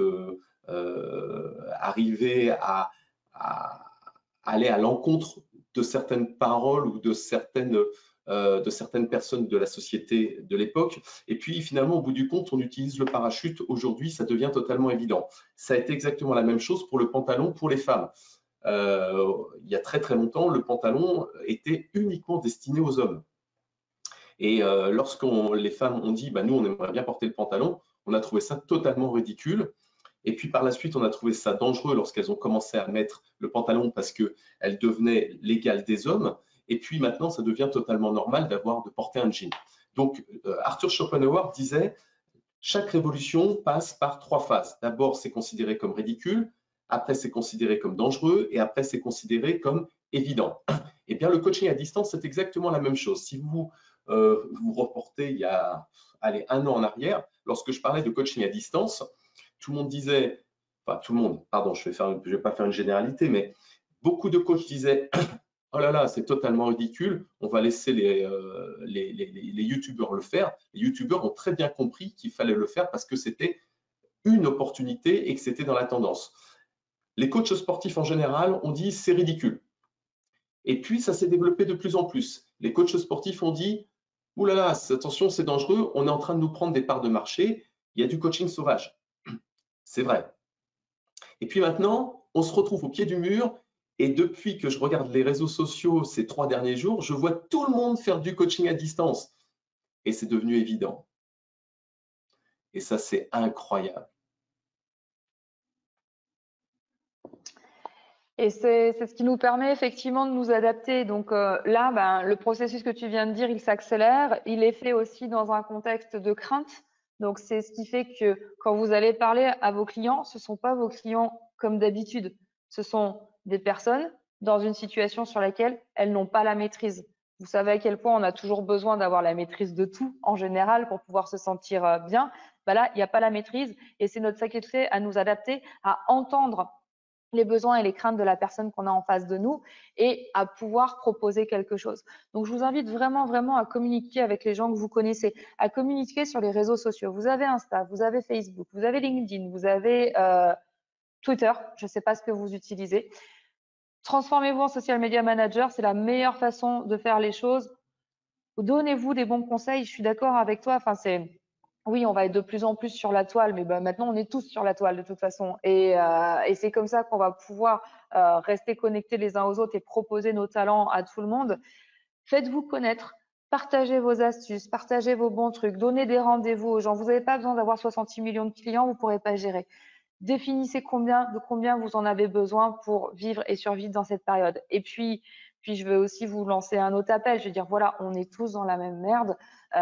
arriver à aller à l'encontre de certaines paroles ou de certaines personnes de la société de l'époque. Et puis finalement, au bout du compte, on utilise le parachute. Aujourd'hui, ça devient totalement évident. Ça a été exactement la même chose pour le pantalon pour les femmes. Il y a très très longtemps, le pantalon était uniquement destiné aux hommes. Et lorsque les femmes ont dit, bah, nous, on aimerait bien porter le pantalon, on a trouvé ça totalement ridicule. Et puis par la suite, on a trouvé ça dangereux lorsqu'elles ont commencé à mettre le pantalon parce qu'elles devenaient l'égale des hommes. Et puis maintenant, ça devient totalement normal de porter un jean. Donc Arthur Schopenhauer disait, chaque révolution passe par 3 phases. D'abord, c'est considéré comme ridicule, après c'est considéré comme dangereux et après c'est considéré comme évident. Et bien le coaching à distance, c'est exactement la même chose. Si vous vous reportez il y a 1 an en arrière, lorsque je parlais de coaching à distance, tout le monde disait, enfin tout le monde, pardon, je vais pas faire une généralité, mais beaucoup de coachs disaient « Oh là là, c'est totalement ridicule, on va laisser les youtubeurs le faire ». Les youtubeurs ont très bien compris qu'il fallait le faire parce que c'était une opportunité et que c'était dans la tendance. Les coachs sportifs en général ont dit « c'est ridicule ». Et puis, ça s'est développé de plus en plus. Les coachs sportifs ont dit « Ouh là là, attention, c'est dangereux, on est en train de nous prendre des parts de marché, il y a du coaching sauvage ». C'est vrai. Et puis maintenant, on se retrouve au pied du mur et depuis que je regarde les réseaux sociaux ces 3 derniers jours, je vois tout le monde faire du coaching à distance et c'est devenu évident. Et ça, c'est incroyable. Et c'est ce qui nous permet effectivement de nous adapter. Donc là, ben, le processus que tu viens de dire, il s'accélère. Il est fait aussi dans un contexte de crainte. Donc c'est ce qui fait que quand vous allez parler à vos clients, ce ne sont pas vos clients comme d'habitude. Ce sont des personnes dans une situation sur laquelle elles n'ont pas la maîtrise. Vous savez à quel point on a toujours besoin d'avoir la maîtrise de tout en général pour pouvoir se sentir bien. Ben là, il n'y a pas la maîtrise et c'est notre faculté à nous adapter, à entendre les besoins et les craintes de la personne qu'on a en face de nous et à pouvoir proposer quelque chose. Donc, je vous invite vraiment, vraiment à communiquer avec les gens que vous connaissez, à communiquer sur les réseaux sociaux. Vous avez Insta, vous avez Facebook, vous avez LinkedIn, vous avez Twitter, je ne sais pas ce que vous utilisez. Transformez-vous en social media manager, c'est la meilleure façon de faire les choses. Donnez-vous des bons conseils, je suis d'accord avec toi. Enfin, oui, on va être de plus en plus sur la toile, mais ben, maintenant, on est tous sur la toile de toute façon. Et c'est comme ça qu'on va pouvoir rester connectés les uns aux autres et proposer nos talents à tout le monde. Faites-vous connaître, partagez vos astuces, partagez vos bons trucs, donnez des rendez-vous aux gens. Vous n'avez pas besoin d'avoir 66 millions de clients, vous ne pourrez pas gérer. Définissez de combien vous en avez besoin pour vivre et survivre dans cette période. Et puis je veux aussi vous lancer un autre appel. Je veux dire, voilà, on est tous dans la même merde.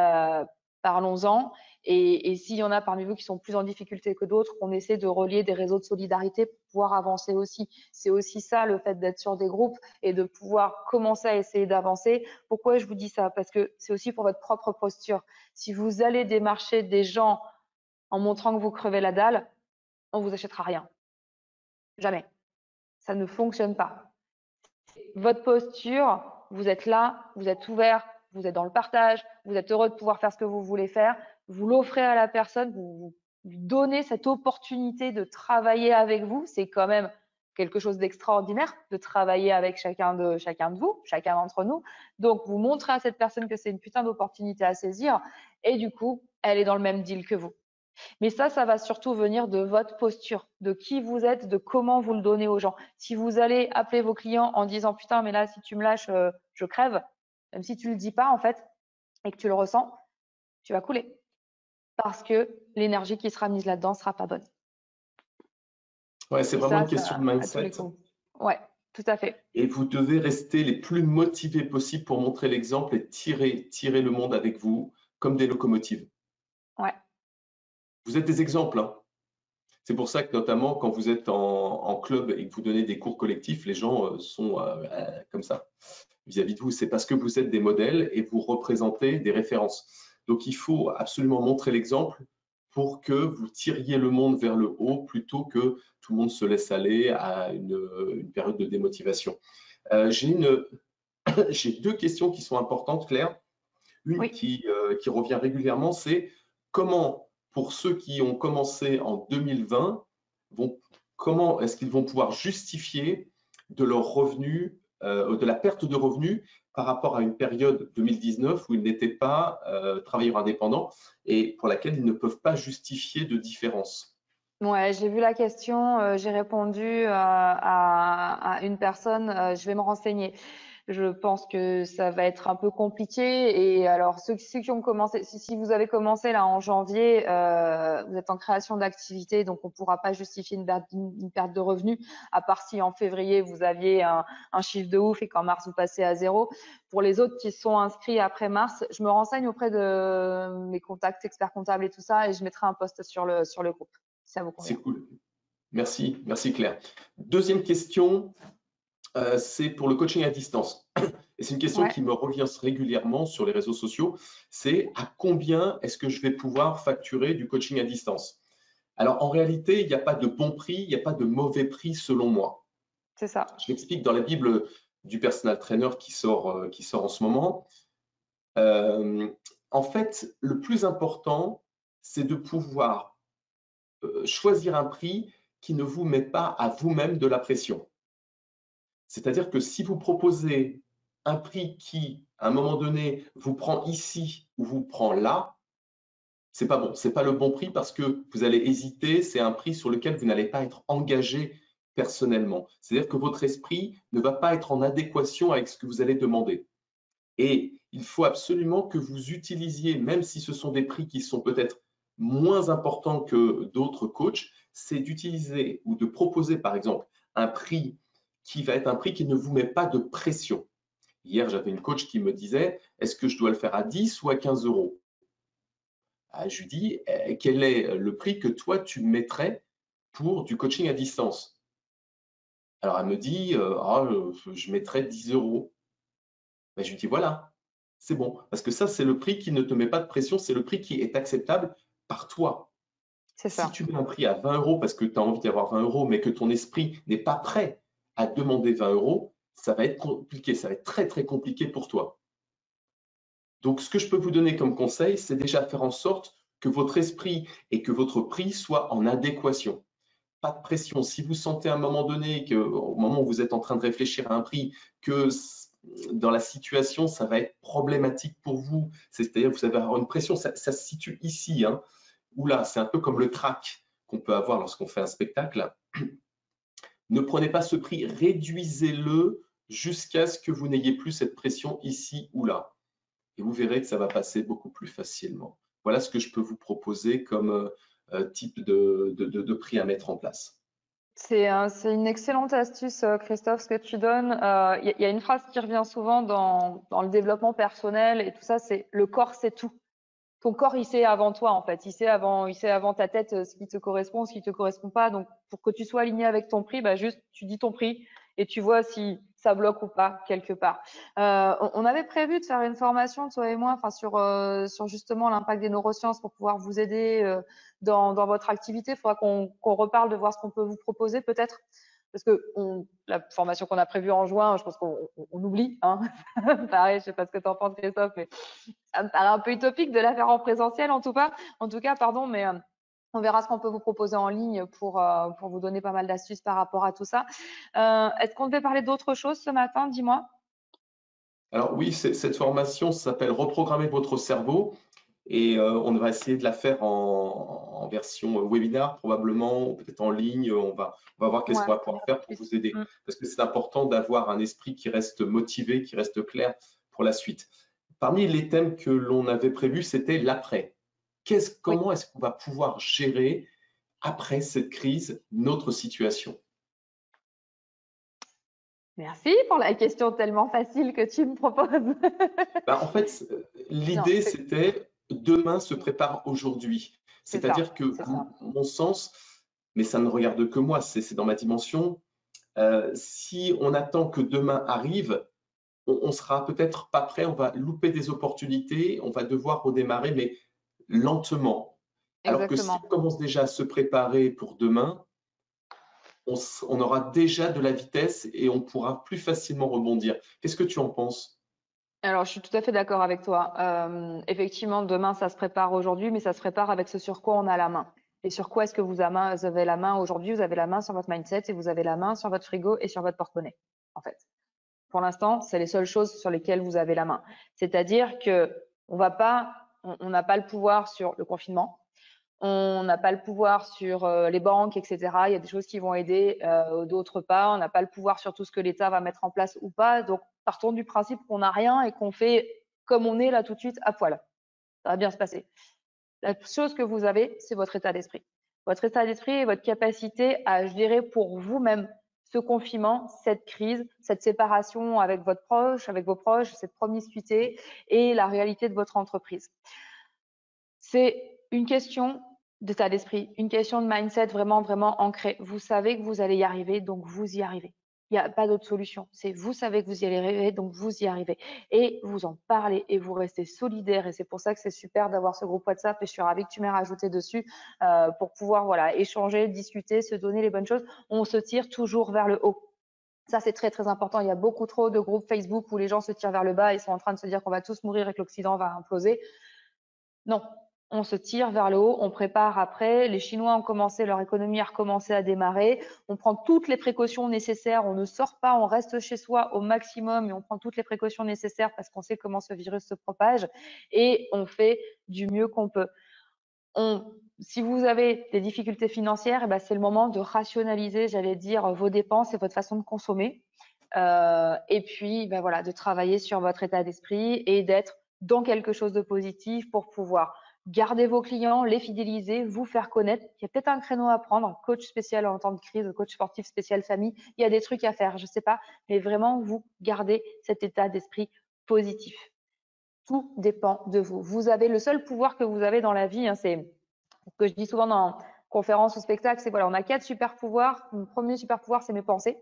Parlons-en. Et s'il y en a parmi vous qui sont plus en difficulté que d'autres, on essaie de relier des réseaux de solidarité pour pouvoir avancer aussi. C'est aussi ça, le fait d'être sur des groupes et de pouvoir commencer à essayer d'avancer. Pourquoi je vous dis ça? Parce que c'est aussi pour votre propre posture. Si vous allez démarcher des gens en montrant que vous crevez la dalle, on vous achètera rien. Jamais. Ça ne fonctionne pas. Votre posture, vous êtes là, vous êtes ouvert, vous êtes dans le partage, vous êtes heureux de pouvoir faire ce que vous voulez faire, vous l'offrez à la personne, vous lui donnez cette opportunité de travailler avec vous. C'est quand même quelque chose d'extraordinaire de travailler avec chacun de vous, chacun d'entre nous. Donc, vous montrez à cette personne que c'est une putain d'opportunité à saisir et du coup, elle est dans le même deal que vous. Mais ça va surtout venir de votre posture, de qui vous êtes, de comment vous le donnez aux gens. Si vous allez appeler vos clients en disant « Putain, mais là, si tu me lâches, je crève », même si tu le dis pas en fait et que tu le ressens, tu vas couler parce que l'énergie qui sera mise là-dedans sera pas bonne. Ouais, c'est vraiment une question de mindset. Ouais, tout à fait. Et vous devez rester les plus motivés possible pour montrer l'exemple et tirer le monde avec vous comme des locomotives. Ouais. Vous êtes des exemples, hein. C'est pour ça que notamment quand vous êtes en club et que vous donnez des cours collectifs, les gens sont comme ça vis-à-vis de vous. C'est parce que vous êtes des modèles et vous représentez des références. Donc il faut absolument montrer l'exemple pour que vous tiriez le monde vers le haut plutôt que tout le monde se laisse aller à une période de démotivation. J'ai 2 questions qui sont importantes, Claire. Une Oui. qui revient régulièrement, c'est comment, pour ceux qui ont commencé en 2020, comment est-ce qu'ils vont pouvoir justifier de leurs revenus, de la perte de revenus par rapport à une période 2019 où ils n'étaient pas travailleurs indépendants et pour laquelle ils ne peuvent pas justifier de différence. Ouais, j'ai vu la question, j'ai répondu à une personne, je vais me renseigner. Je pense que ça va être un peu compliqué. Et alors, ceux qui ont commencé, si vous avez commencé là en janvier, vous êtes en création d'activité, donc on ne pourra pas justifier une perte de revenus, à part si en février vous aviez un chiffre de ouf et qu'en mars vous passez à 0. Pour les autres qui sont inscrits après mars, je me renseigne auprès de mes contacts, experts comptables et tout ça, et je mettrai un post sur le groupe. Si ça vous convient. C'est cool. Merci Claire. Deuxième question. C'est pour le coaching à distance. Et c'est une question qui me revient régulièrement sur les réseaux sociaux. C'est à combien est-ce que je vais pouvoir facturer du coaching à distance? Alors, en réalité, il n'y a pas de bon prix, il n'y a pas de mauvais prix selon moi. C'est ça. Je l'explique dans la Bible du personal trainer qui sort en ce moment. En fait, le plus important, c'est de pouvoir choisir un prix qui ne vous met pas à vous-même de la pression. C'est-à-dire que si vous proposez un prix qui, à un moment donné, vous prend ici ou vous prend là, c'est pas bon. C'est pas le bon prix parce que vous allez hésiter. C'est un prix sur lequel vous n'allez pas être engagé personnellement. C'est-à-dire que votre esprit ne va pas être en adéquation avec ce que vous allez demander. Et il faut absolument que vous utilisiez, même si ce sont des prix qui sont peut-être moins importants que d'autres coachs, c'est d'utiliser ou de proposer, par exemple, un prix qui va être un prix qui ne vous met pas de pression. Hier, j'avais une coach qui me disait, est-ce que je dois le faire à 10 ou à 15 euros? Je lui dis, quel est le prix que toi, tu mettrais pour du coaching à distance? Alors, elle me dit, je mettrais 10 euros. Je lui dis, voilà, c'est bon. Parce que ça, c'est le prix qui ne te met pas de pression, c'est le prix qui est acceptable par toi. C'est Si ça. tu mets un prix à 20 euros parce que tu as envie d'avoir 20 euros, mais que ton esprit n'est pas prêt à demander 20 euros, ça va être compliqué, ça va être très, très compliqué pour toi. Donc, ce que je peux vous donner comme conseil, c'est déjà faire en sorte que votre esprit et que votre prix soient en adéquation. Pas de pression. Si vous sentez à un moment donné, au moment où vous êtes en train de réfléchir à un prix, que dans la situation, ça va être problématique pour vous, c'est-à-dire que vous allez avoir une pression, ça se situe ici, hein, où là, c'est un peu comme le trac qu'on peut avoir lorsqu'on fait un spectacle. Ne prenez pas ce prix, réduisez-le jusqu'à ce que vous n'ayez plus cette pression ici ou là. Et vous verrez que ça va passer beaucoup plus facilement. Voilà ce que je peux vous proposer comme type de prix à mettre en place. C'est une excellente astuce, Christophe, ce que tu donnes. Il y a une phrase qui revient souvent dans le développement personnel et tout ça, c'est le corps sait tout. Ton corps, il sait avant toi, en fait. Il sait avant ta tête ce qui te correspond, ce qui te correspond pas. Donc, pour que tu sois aligné avec ton prix, bah, juste, tu dis ton prix et tu vois si ça bloque ou pas quelque part. On avait prévu de faire une formation, toi et moi, enfin, sur justement l'impact des neurosciences pour pouvoir vous aider dans votre activité. Il faudra qu'on reparle de voir ce qu'on peut vous proposer, peut-être. Parce que la formation qu'on a prévue en juin, je pense qu'on oublie. Hein. Pareil, je sais pas ce que tu en penses, Christophe, mais ça me paraît un peu utopique de la faire en présentiel en tout cas, pardon, mais on verra ce qu'on peut vous proposer en ligne pour vous donner pas mal d'astuces par rapport à tout ça. Est-ce qu'on devait parler d'autre chose ce matin? Dis-moi. Alors oui, cette formation s'appelle Reprogrammer votre cerveau et on va essayer de la faire en version webinar probablement, ou peut-être en ligne. On va voir qu'est-ce Ouais, qu'on va pouvoir faire pour vous aider. Mm. Parce que c'est important d'avoir un esprit qui reste motivé, qui reste clair pour la suite. Parmi les thèmes que l'on avait prévus, c'était l'après. Oui. Comment est-ce qu'on va pouvoir gérer après cette crise notre situation? Merci pour la question tellement facile que tu me proposes. En fait, Non, l'idée, c'était demain se prépare aujourd'hui. c'est ça, C'est-à-dire que, c'est à ça. mon sens, mais ça ne regarde que moi, c'est dans ma dimension, si on attend que demain arrive, on sera peut-être pas prêt, on va louper des opportunités, on va devoir redémarrer, mais lentement. Alors que si Exactement. on commence déjà à se préparer pour demain, on aura déjà de la vitesse et on pourra plus facilement rebondir. Qu'est-ce que tu en penses? Alors, je suis tout à fait d'accord avec toi. Effectivement, demain, ça se prépare aujourd'hui, mais ça se prépare avec ce sur quoi on a la main. Et sur quoi est-ce que vous avez la main aujourd'hui? Vous avez la main sur votre mindset et vous avez la main sur votre frigo et sur votre porte-monnaie, en fait. Pour l'instant, c'est les seules choses sur lesquelles vous avez la main. C'est-à-dire que on n'a pas le pouvoir sur le confinement. On n'a pas le pouvoir sur les banques, etc. Il y a des choses qui vont aider, d'autres pas. On n'a pas le pouvoir sur tout ce que l'État va mettre en place ou pas. Donc, partons du principe qu'on n'a rien et qu'on fait comme on est là tout de suite à poil. Ça va bien se passer. La chose que vous avez, c'est votre état d'esprit. Votre état d'esprit et votre capacité à gérer pour vous-même ce confinement, cette crise, cette séparation avec avec vos proches, cette promiscuité et la réalité de votre entreprise. C'est une question d'état d'esprit, une question de mindset vraiment, vraiment ancrée. Vous savez que vous allez y arriver, donc vous y arrivez. Il n'y a pas d'autre solution. C'est vous savez que vous y allez arriver, donc vous y arrivez. Et vous en parlez et vous restez solidaire. Et c'est pour ça que c'est super d'avoir ce groupe WhatsApp. Et je suis ravie que tu m'aies rajouté dessus pour pouvoir voilà échanger, discuter, se donner les bonnes choses. On se tire toujours vers le haut. Ça, c'est très, très important. Il y a beaucoup trop de groupes Facebook où les gens se tirent vers le bas et sont en train de se dire qu'on va tous mourir et que l'Occident va imploser. Non, on se tire vers le haut, on prépare après. Les Chinois ont commencé, leur économie a recommencé à démarrer. On prend toutes les précautions nécessaires. On ne sort pas, on reste chez soi au maximum et on prend toutes les précautions nécessaires parce qu'on sait comment ce virus se propage et on fait du mieux qu'on peut. Si vous avez des difficultés financières, eh ben, c'est le moment de rationaliser, j'allais dire, vos dépenses et votre façon de consommer. Et puis, ben voilà, de travailler sur votre état d'esprit et d'être dans quelque chose de positif pour pouvoir garder vos clients, les fidéliser, vous faire connaître. Il y a peut-être un créneau à prendre, coach spécial en temps de crise, coach sportif spécial famille. Il y a des trucs à faire, je sais pas, mais vraiment, vous gardez cet état d'esprit positif. Tout dépend de vous. Vous avez le seul pouvoir que vous avez dans la vie, hein, c'est ce que je dis souvent dans conférences ou spectacles, c'est voilà, on a 4 super pouvoirs. Mon premier super pouvoir, c'est mes pensées.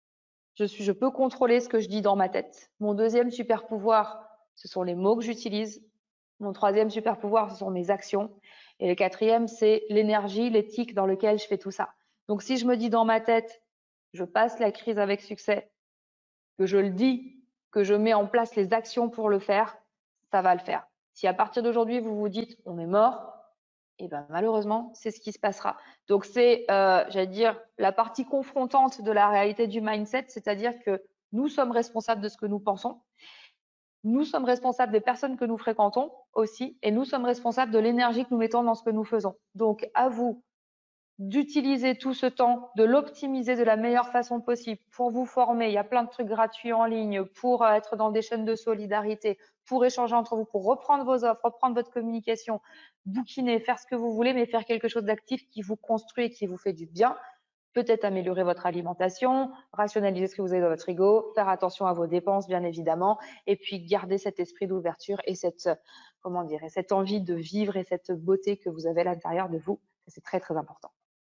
Je peux contrôler ce que je dis dans ma tête. Mon deuxième super pouvoir, ce sont les mots que j'utilise. Mon troisième super pouvoir, ce sont mes actions. Et le quatrième, c'est l'énergie, l'éthique dans lequel je fais tout ça. Donc, si je me dis dans ma tête, je passe la crise avec succès, que je le dis, que je mets en place les actions pour le faire, ça va le faire. Si à partir d'aujourd'hui, vous vous dites, on est mort, et ben malheureusement, c'est ce qui se passera. Donc c'est, j'allais dire, la partie confrontante de la réalité du mindset, c'est-à-dire que nous sommes responsables de ce que nous pensons, nous sommes responsables des personnes que nous fréquentons aussi, et nous sommes responsables de l'énergie que nous mettons dans ce que nous faisons. Donc à vous d'utiliser tout ce temps, de l'optimiser de la meilleure façon possible pour vous former. Il y a plein de trucs gratuits en ligne pour être dans des chaînes de solidarité, pour échanger entre vous, pour reprendre vos offres, reprendre votre communication, bouquiner, faire ce que vous voulez, mais faire quelque chose d'actif qui vous construit et qui vous fait du bien. Peut-être améliorer votre alimentation, rationaliser ce que vous avez dans votre frigo, faire attention à vos dépenses, bien évidemment, et puis garder cet esprit d'ouverture et cette, comment dire, et cette envie de vivre et cette beauté que vous avez à l'intérieur de vous. C'est très, très important.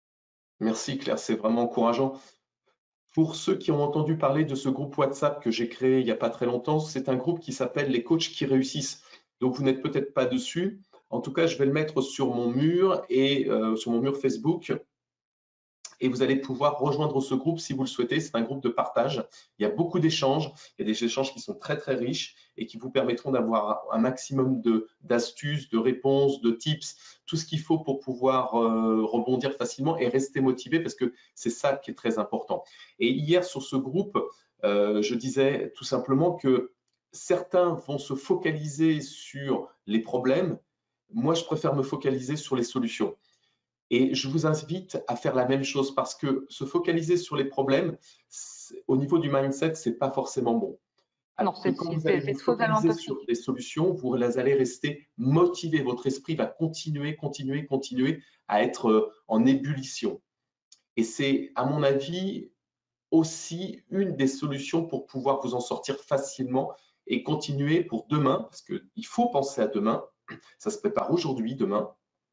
Merci Claire, c'est vraiment encourageant. Pour ceux qui ont entendu parler de ce groupe WhatsApp que j'ai créé il n'y a pas très longtemps, c'est un groupe qui s'appelle les coachs qui réussissent. Donc vous n'êtes peut-être pas dessus. En tout cas, je vais le mettre sur mon mur et sur mon mur Facebook. Et vous allez pouvoir rejoindre ce groupe si vous le souhaitez. C'est un groupe de partage. Il y a beaucoup d'échanges. Il y a des échanges qui sont très, très riches et qui vous permettront d'avoir un maximum d'astuces, de réponses, de tips, tout ce qu'il faut pour pouvoir rebondir facilement et rester motivé parce que c'est ça qui est très important. Et hier, sur ce groupe, je disais tout simplement que certains vont se focaliser sur les problèmes. Moi, je préfère me focaliser sur les solutions. Et je vous invite à faire la même chose parce que se focaliser sur les problèmes, au niveau du mindset, c'est pas forcément bon. Alors que quand vous allez vous focaliser sur des solutions, vous allez rester motivé. Votre esprit va continuer à être en ébullition. Et c'est, à mon avis, aussi une des solutions pour pouvoir vous en sortir facilement et continuer pour demain, parce qu'il faut penser à demain. Ça se prépare aujourd'hui, demain.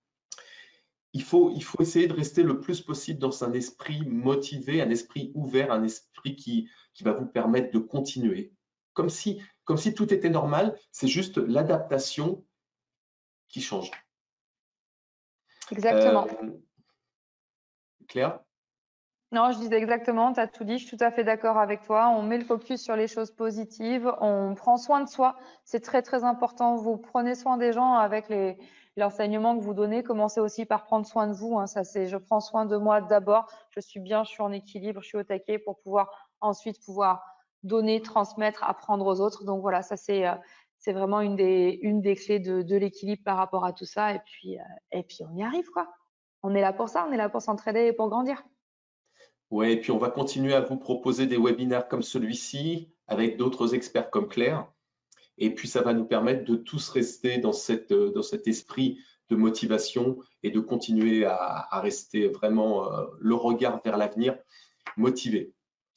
Il faut essayer de rester le plus possible dans un esprit motivé, un esprit ouvert, un esprit qui va vous permettre de continuer. Comme si tout était normal, c'est juste l'adaptation qui change. Exactement. Claire? Non, je disais exactement, tu as tout dit, je suis tout à fait d'accord avec toi. On met le focus sur les choses positives, on prend soin de soi, c'est très très important. Vous prenez soin des gens avec l'enseignement que vous donnez, commencez aussi par prendre soin de vous. Hein. Ça, c'est je prends soin de moi d'abord, je suis bien, je suis en équilibre, je suis au taquet pour pouvoir ensuite pouvoir donner, transmettre, apprendre aux autres. Donc voilà, ça c'est vraiment une des clés de l'équilibre par rapport à tout ça. Et puis on y arrive quoi. On est là pour ça, on est là pour s'entraider et pour grandir. Oui, et puis on va continuer à vous proposer des webinaires comme celui-ci avec d'autres experts comme Claire. Et puis ça va nous permettre de tous rester dans cet esprit de motivation et de continuer à rester vraiment le regard vers l'avenir, motivé.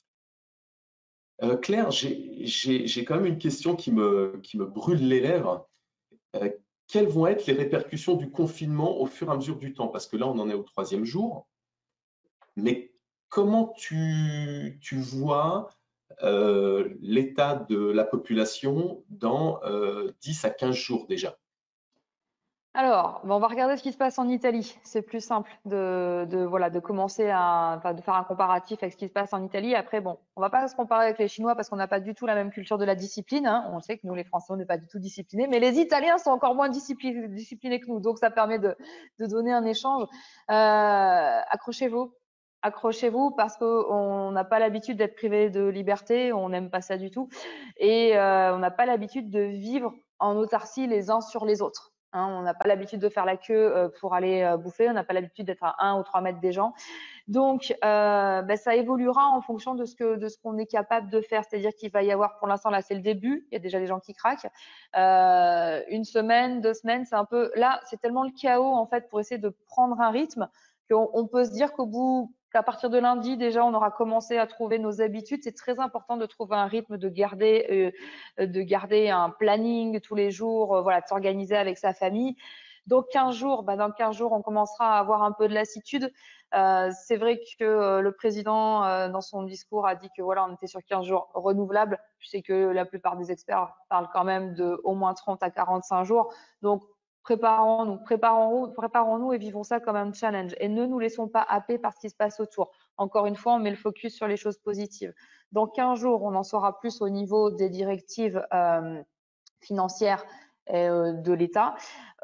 Claire, j'ai quand même une question qui me brûle les lèvres. Quelles vont être les répercussions du confinement au fur et à mesure du temps? Parce que là, on en est au 3e jour. Mais comment tu vois l'état de la population dans 10 à 15 jours déjà? Alors, on va regarder ce qui se passe en Italie. C'est plus simple de commencer de faire un comparatif avec ce qui se passe en Italie. Après, bon, on va pas se comparer avec les Chinois parce qu'on n'a pas du tout la même culture de la discipline, hein. On sait que nous, les Français, on n'est pas du tout disciplinés, mais les Italiens sont encore moins disciplinés que nous. Donc, ça permet de donner un échange. Accrochez-vous. Accrochez-vous parce qu'on n'a pas l'habitude d'être privé de liberté. On n'aime pas ça du tout. Et on n'a pas l'habitude de vivre en autarcie les uns sur les autres. Hein, on n'a pas l'habitude de faire la queue pour aller bouffer, on n'a pas l'habitude d'être à 1 ou 3 mètres des gens. Donc, ça évoluera en fonction de ce qu'on est capable de faire. C'est-à-dire qu'il va y avoir, pour l'instant, là, c'est le début. Il y a déjà des gens qui craquent. 1 semaine, 2 semaines, c'est un peu… Là, c'est tellement le chaos, en fait, pour essayer de prendre un rythme qu'on peut se dire qu'à partir de lundi, déjà, on aura commencé à trouver nos habitudes. C'est très important de trouver un rythme, de garder un planning tous les jours, voilà, de s'organiser avec sa famille. Donc 15 jours, dans 15 jours, on commencera à avoir un peu de lassitude. C'est vrai que le président, dans son discours, a dit que voilà, on était sur 15 jours renouvelables. Je sais que la plupart des experts parlent quand même de au moins 30 à 45 jours. Donc préparons-nous et vivons ça comme un challenge. Et ne nous laissons pas happer par ce qui se passe autour. Encore une fois, on met le focus sur les choses positives. Dans 15 jours, on en saura plus au niveau des directives financières de l'État.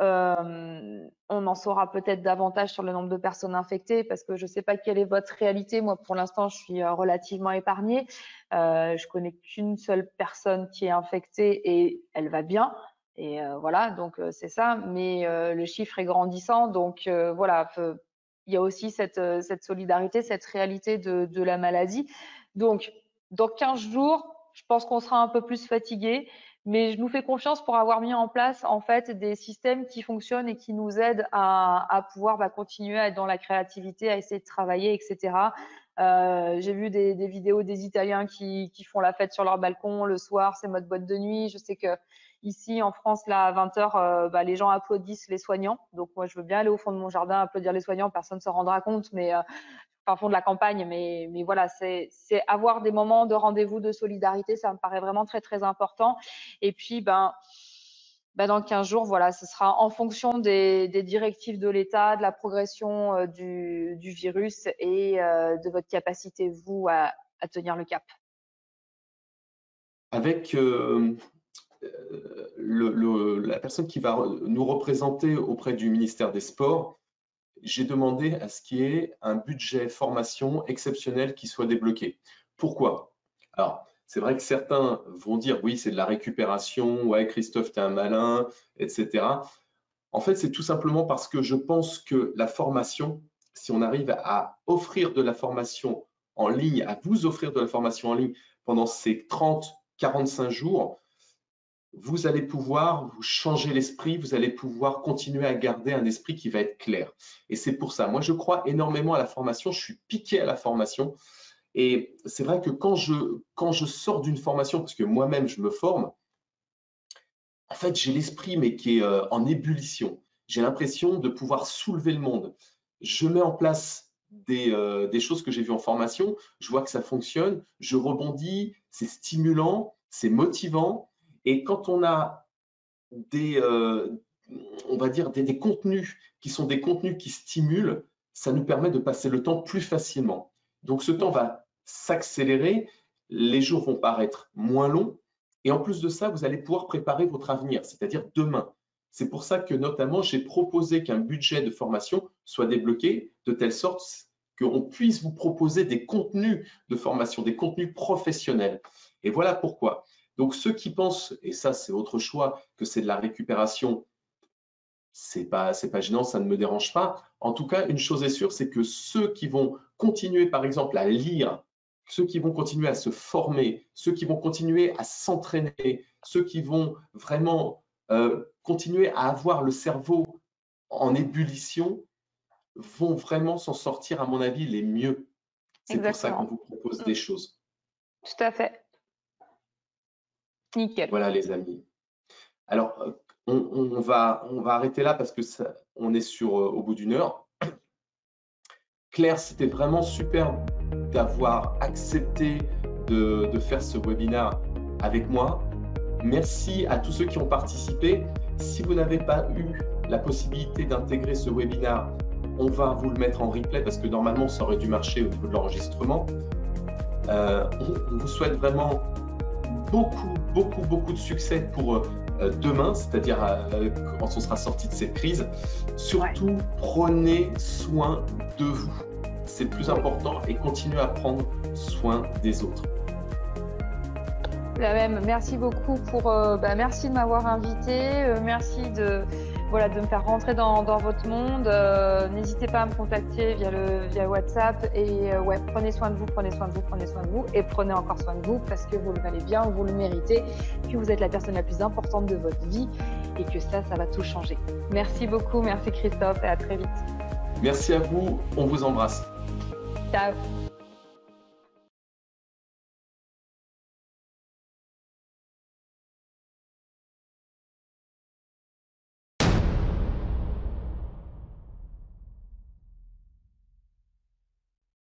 On en saura peut-être davantage sur le nombre de personnes infectées parce que je ne sais pas quelle est votre réalité. Moi, pour l'instant, je suis relativement épargnée. Je connais qu'une seule personne qui est infectée et elle va bien. Et voilà, donc c'est ça. Mais le chiffre est grandissant. Donc voilà, il y a aussi cette solidarité, cette réalité de la maladie. Donc, dans 15 jours, je pense qu'on sera un peu plus fatigué. Mais je nous fais confiance pour avoir mis en place en fait des systèmes qui fonctionnent et qui nous aident à pouvoir continuer à être dans la créativité, à essayer de travailler, etc. J'ai vu des vidéos des Italiens qui font la fête sur leur balcon le soir, c'est mode boîte de nuit. Je sais que ici en France, là à 20h, les gens applaudissent les soignants. Donc moi, je veux bien aller au fond de mon jardin applaudir les soignants. Personne ne se rendra compte, mais enfin fond de la campagne, mais voilà, c'est avoir des moments de rendez-vous de solidarité, ça me paraît vraiment très très important. Et puis dans 15 jours, voilà, ce sera en fonction des directives de l'État, de la progression du virus et de votre capacité, vous, à tenir le cap. Avec la personne qui va nous représenter auprès du ministère des Sports, j'ai demandé à ce qu'il y ait un budget formation exceptionnel qui soit débloqué. Pourquoi? Alors, c'est vrai que certains vont dire oui, c'est de la récupération, ouais, Christophe, t'es un malin, etc. En fait, c'est tout simplement parce que je pense que la formation, si on arrive à offrir de la formation en ligne, à vous offrir de la formation en ligne pendant ces 30-45 jours, vous allez pouvoir vous changer l'esprit, vous allez pouvoir continuer à garder un esprit qui va être clair. Et c'est pour ça, moi je crois énormément à la formation, je suis piqué à la formation. Et c'est vrai que quand je sors d'une formation, parce que moi-même je me forme, en fait j'ai l'esprit mais qui est en ébullition. J'ai l'impression de pouvoir soulever le monde. Je mets en place des choses que j'ai vues en formation, je vois que ça fonctionne, je rebondis, c'est stimulant, c'est motivant. Et quand on a on va dire des contenus qui sont des contenus qui stimulent, ça nous permet de passer le temps plus facilement. Donc ce temps va s'accélérer, les jours vont paraître moins longs et en plus de ça, vous allez pouvoir préparer votre avenir, c'est-à-dire demain. C'est pour ça que notamment, j'ai proposé qu'un budget de formation soit débloqué de telle sorte qu'on puisse vous proposer des contenus de formation, des contenus professionnels. Et voilà pourquoi. Donc ceux qui pensent, et ça c'est votre choix, que c'est de la récupération, c'est pas gênant, ça ne me dérange pas. En tout cas, une chose est sûre, c'est que ceux qui vont continuer par exemple à lire, ceux qui vont continuer à se former, ceux qui vont continuer à s'entraîner, ceux qui vont vraiment continuer à avoir le cerveau en ébullition, vont vraiment s'en sortir, à mon avis, les mieux. C'est pour ça qu'on vous propose des choses. Tout à fait. Nickel. Voilà les amis. Alors, on va arrêter là parce que on est au bout d'une heure. Claire, c'était vraiment super d'avoir accepté de faire ce webinaire avec moi. Merci à tous ceux qui ont participé. Si vous n'avez pas eu la possibilité d'intégrer ce webinaire. On va vous le mettre en replay parce que normalement, ça aurait dû marcher au niveau de l'enregistrement. On vous souhaite vraiment beaucoup de succès pour demain, c'est-à-dire quand on sera sorti de cette crise. Surtout, prenez soin de vous. C'est le plus important et continuez à prendre soin des autres. La même, merci beaucoup merci de m'avoir invité, merci de me faire rentrer dans votre monde. N'hésitez pas à me contacter via WhatsApp et prenez soin de vous et prenez encore soin de vous parce que vous le valez bien, vous le méritez, que vous êtes la personne la plus importante de votre vie et que ça va tout changer. Merci beaucoup, merci Christophe et à très vite. Merci à vous, on vous embrasse. Ciao.